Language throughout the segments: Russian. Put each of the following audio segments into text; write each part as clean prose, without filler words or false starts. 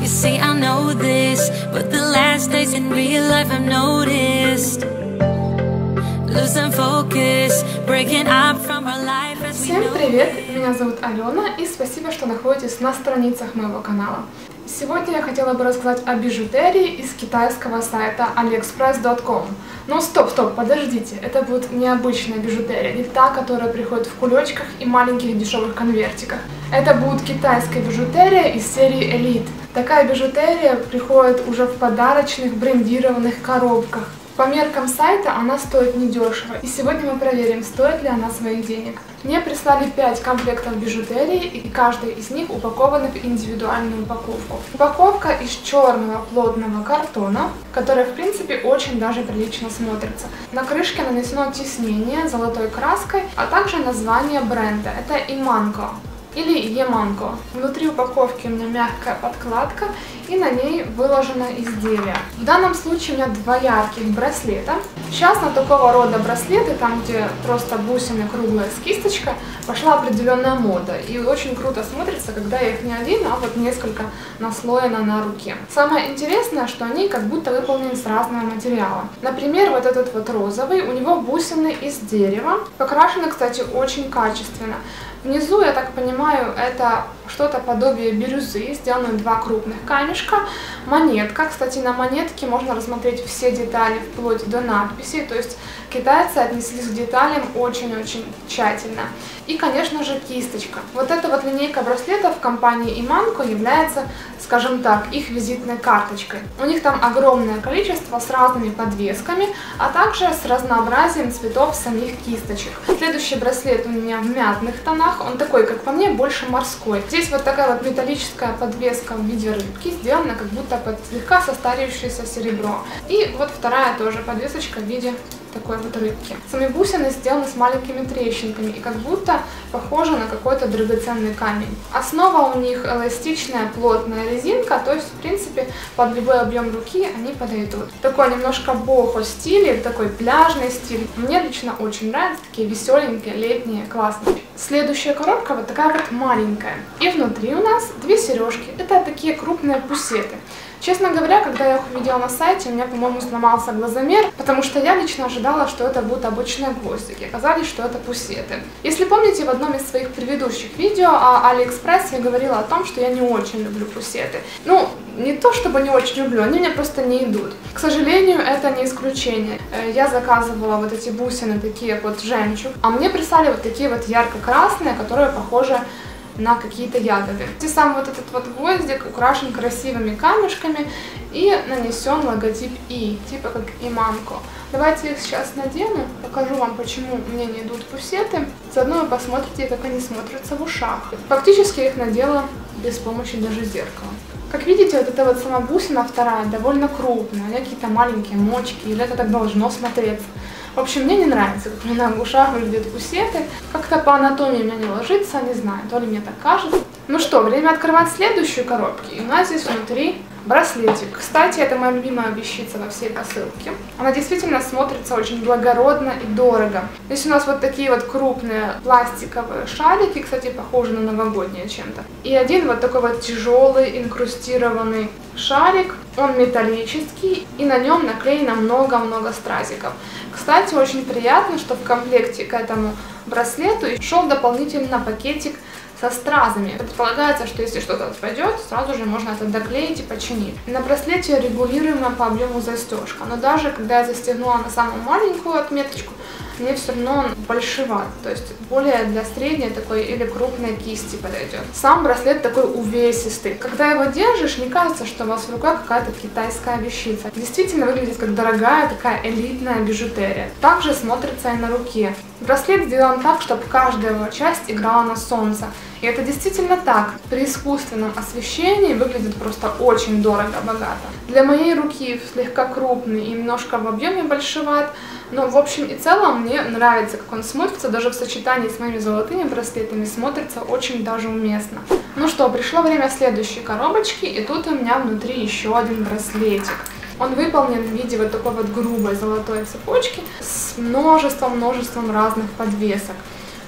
say I know this, but the last days in real life I've noticed losing focus, breaking up from our life as we know. Всем привет! Меня зовут Алена, и спасибо, что находитесь на страницах моего канала. Сегодня я хотела бы рассказать о бижутерии из китайского сайта aliexpress.com. Но стоп, подождите, это будет необычная бижутерия, не та, которая приходит в кулечках и маленьких дешевых конвертиках. Это будет китайская бижутерия из серии Elite. Такая бижутерия приходит уже в подарочных брендированных коробках. По меркам сайта она стоит недешево, и сегодня мы проверим, стоит ли она своих денег. Мне прислали 5 комплектов бижутерии, и каждый из них упакован в индивидуальную упаковку. Упаковка из черного плотного картона, которая в принципе очень даже прилично смотрится. На крышке нанесено тиснение золотой краской, а также название бренда. Это Иманко или Еманко. Внутри упаковки у меня мягкая подкладка, и на ней выложено изделие. В данном случае у меня 2 ярких браслета. Сейчас на такого рода браслеты, там где просто бусины круглая с кисточкой, пошла определенная мода. И очень круто смотрится, когда их не один, а вот несколько наслоено на руке. Самое интересное, что они как будто выполнены с разного материала. Например, вот этот вот розовый, у него бусины из дерева. Покрашены, кстати, очень качественно. Внизу, я так понимаю, это что-то подобие бирюзы, сделаны 2 крупных камешка. Монетка, кстати, на монетке можно рассмотреть все детали вплоть до надписей, то есть китайцы отнеслись к деталям очень-очень тщательно. И, конечно же, кисточка. Вот эта вот линейка браслетов компании Иманко является, скажем так, их визитной карточкой. У них там огромное количество с разными подвесками, а также с разнообразием цветов самих кисточек. Следующий браслет у меня в мятных тонах, он такой, как по мне, больше морской. Здесь вот такая вот металлическая подвеска в виде рыбки, сделана как будто под слегка состарившееся серебро. И вот вторая тоже подвесочка в виде такой вот рыбки. Сами бусины сделаны с маленькими трещинками и как будто похожи на какой-то драгоценный камень. Основа у них эластичная плотная резинка, то есть в принципе под любой объем руки они подойдут. Такой немножко бохо стиль, такой пляжный стиль. Мне лично очень нравятся такие веселенькие, летние, классные. Следующая коробка вот такая вот маленькая. И внутри у нас 2 сережки. Это такие крупные пусеты. Честно говоря, когда я их увидела на сайте, у меня, по-моему, сломался глазомер, потому что я лично ожидала, что это будут обычные гвоздики. Оказалось, что это пусеты. Если помните, в одном из своих предыдущих видео о AliExpress я говорила о том, что я не очень люблю пусеты. Ну, не то чтобы не очень люблю, они мне просто не идут. К сожалению, это не исключение. Я заказывала вот эти бусины, такие вот жемчуг, а мне прислали вот такие вот ярко-красные, которые похожи на какие-то ягоды. И сам вот этот вот гвоздик украшен красивыми камешками и нанесен логотип И, типа как Иманко. Давайте их сейчас надену, покажу вам, почему мне не идут пусеты. Заодно вы посмотрите, как они смотрятся в ушах. Фактически я их надела без помощи даже зеркала. Как видите, вот эта вот сама бусина вторая довольно крупная, какие-то маленькие мочки, или это так должно смотреться. В общем, мне не нравится, как у меня на ушах выглядят пусеты. Как-то по анатомии у меня не ложится, не знаю, то ли мне так кажется. Ну что, время открывать следующую коробку. И у нас здесь внутри браслетик. Кстати, это моя любимая вещица во всей посылке. Она действительно смотрится очень благородно и дорого. Здесь у нас вот такие вот крупные пластиковые шарики, кстати, похожи на новогодние чем-то. И один вот такой вот тяжелый инкрустированный шарик. Он металлический, и на нем наклеено много-много стразиков. Кстати, очень приятно, что в комплекте к этому браслету шел дополнительно пакетик со стразами. Предполагается, что если что-то отпадет, сразу же можно это доклеить и починить. На браслете регулируемая по объему застежка, но даже когда я застегнула на самую маленькую отметочку, мне все равно он большеват, то есть более для средней такой или крупной кисти подойдет. Сам браслет такой увесистый. Когда его держишь, не кажется, что у вас в руках какая-то китайская вещица. Действительно выглядит как дорогая такая элитная бижутерия. Также смотрится и на руке. Браслет сделан так, чтобы каждая его часть играла на солнце. И это действительно так. При искусственном освещении выглядит просто очень дорого-богато. Для моей руки слегка крупный и немножко в объеме большеват, но в общем и целом мне нравится, как он смотрится, даже в сочетании с моими золотыми браслетами смотрится очень даже уместно. Ну что, пришло время следующей коробочки, и тут у меня внутри еще один браслетик. Он выполнен в виде вот такой вот грубой золотой цепочки с множеством разных подвесок.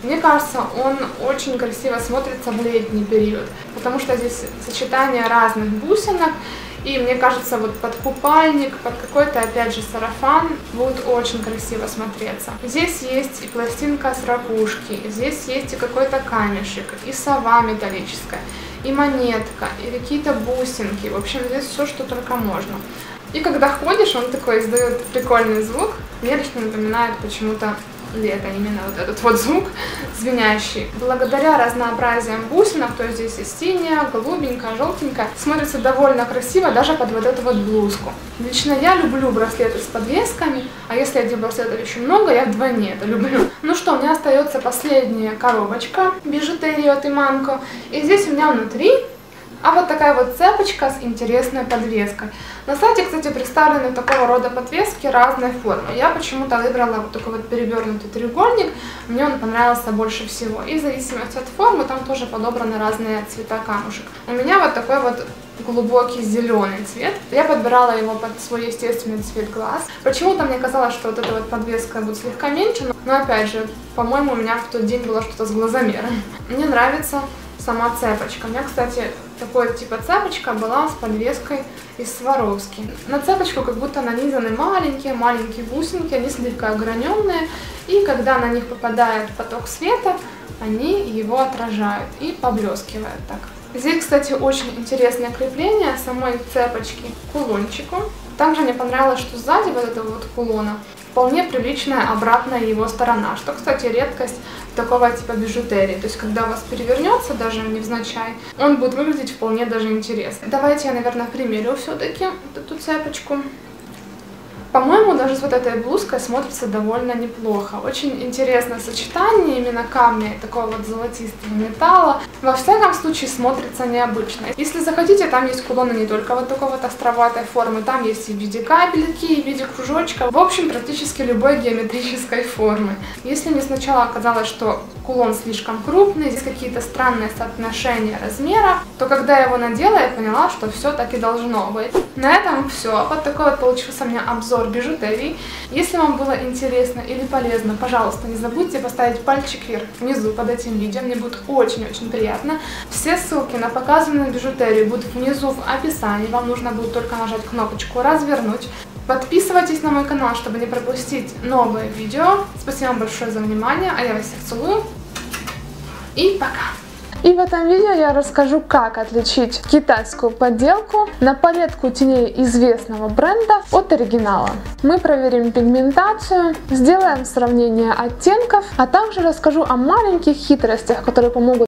Мне кажется, он очень красиво смотрится в летний период, потому что здесь сочетание разных бусинок. И мне кажется, вот под купальник, под какой-то, опять же, сарафан будет очень красиво смотреться. Здесь есть и пластинка с ракушки, здесь есть и какой-то камешек, и сова металлическая, и монетка, и какие-то бусинки. В общем, здесь все, что только можно. И когда ходишь, он такой издает прикольный звук. Мне лично напоминает почему-то лето, именно вот этот вот звук звенящий. Благодаря разнообразиям бусинок, то есть здесь и синяя, голубенькая, желтенькая, смотрится довольно красиво даже под вот эту вот блузку. Лично я люблю браслеты с подвесками, а если этих браслетов еще много, я вдвойне это люблю. Ну что, у меня остается последняя коробочка бижутерии от Imanco, и здесь у меня внутри вот такая вот цепочка с интересной подвеской. На сайте, кстати, представлены такого рода подвески разной формы. Я почему-то выбрала вот такой вот перевернутый треугольник, мне он понравился больше всего. И в зависимости от формы там тоже подобраны разные цвета камушек. У меня вот такой вот глубокий зеленый цвет. Я подбирала его под свой естественный цвет глаз. Почему-то мне казалось, что вот эта вот подвеска будет слегка меньше, но опять же, по-моему, у меня в тот день было что-то с глазомером. Мне нравится сама цепочка. У меня, кстати, такой типа цепочка была с подвеской из Сваровски. На цепочку как будто нанизаны маленькие бусинки, они слегка ограненные, и когда на них попадает поток света, они его отражают и поблескивают так. Здесь, кстати, очень интересное крепление самой цепочки к кулончику. Также мне понравилось, что сзади вот этого вот кулона вполне приличная обратная его сторона, что, кстати, редкость такого типа бижутерии. То есть, когда у вас перевернется, даже невзначай, он будет выглядеть вполне даже интересно. Давайте я, наверное, примерю все-таки вот эту цепочку. По-моему, даже с вот этой блузкой смотрится довольно неплохо. Очень интересное сочетание именно камня и такого вот золотистого металла. Во всяком случае, смотрится необычно. Если захотите, там есть кулоны не только вот такой вот островатой формы, там есть и в виде капельки, и в виде кружочка. В общем, практически любой геометрической формы. Если мне сначала казалось, что кулон слишком крупный, здесь какие-то странные соотношения размера, то когда я его надела, я поняла, что все так и должно быть. На этом все. Вот такой вот получился у меня обзор бижутерии. Если вам было интересно или полезно, пожалуйста, не забудьте поставить пальчик вверх внизу под этим видео, мне будет очень-очень приятно. Все ссылки на показанную бижутерию будут внизу в описании, вам нужно будет только нажать кнопочку «Развернуть». Подписывайтесь на мой канал, чтобы не пропустить новые видео. Спасибо вам большое за внимание, а я вас всех целую и пока! И в этом видео я расскажу, как отличить китайскую подделку на палетку теней известного бренда от оригинала. Мы проверим пигментацию, сделаем сравнение оттенков, а также расскажу о маленьких хитростях, которые помогут